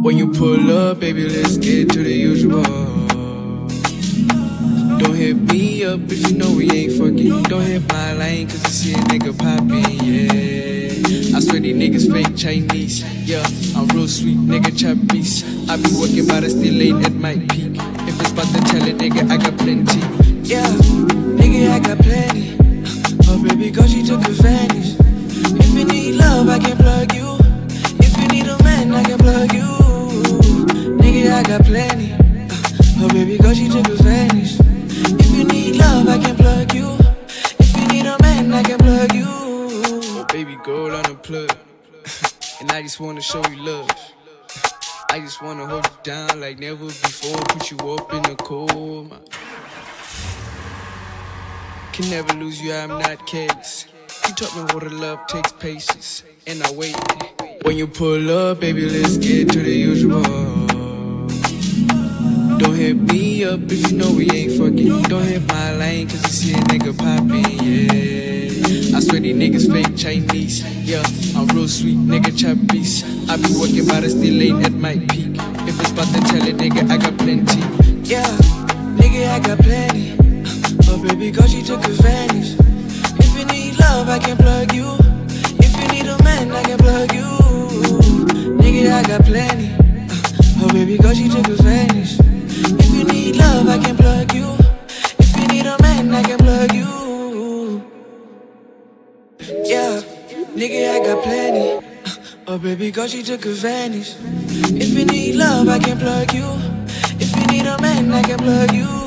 When you pull up, baby, let's get to the usual. Don't hit me up if you know we ain't fucking. Don't hit my line cause you see a nigga poppin', yeah. I swear these niggas fake Chinese, yeah. I'm real sweet, nigga choppies. I be working but I still late at my peak. If it's about to tell it, nigga, I got plenty, yeah. Nigga, I got plenty. Oh baby, girl, she took advantage. If you need love, I can plug you. If you need a man, I can plug you. Nigga, I got plenty. Oh baby, girl, she took advantage. If you need love, I can plug you. If you need a man, I can plug you. Oh baby, girl, unplugged. And I just wanna show you love. I just wanna hold you down like never before. Put you up in the cold. Can never lose you, I'm not careless. You taught me what a love takes patience, and I wait. When you pull up, baby, let's get to the usual. Don't hit me up if you know we ain't fucking. Don't hit my line cause you see a nigga poppin', yeah. I swear these niggas fake Chinese, yeah. I'm real sweet, nigga choppies. I be working but I still late at my peak. If it's about to tell it, nigga, I got plenty, yeah. Nigga, I got plenty. Oh baby, girl, she took advantage. If you need love, I can plug you. If you need a man, I can plug you. Nigga, I got plenty. Oh baby, girl, she took advantage. If you need love, I can plug you. If you need a man, I can plug you. Yeah, nigga, I got plenty. Oh baby, girl, she took advantage. If you need love, I can plug you. If you need a man, I can plug you.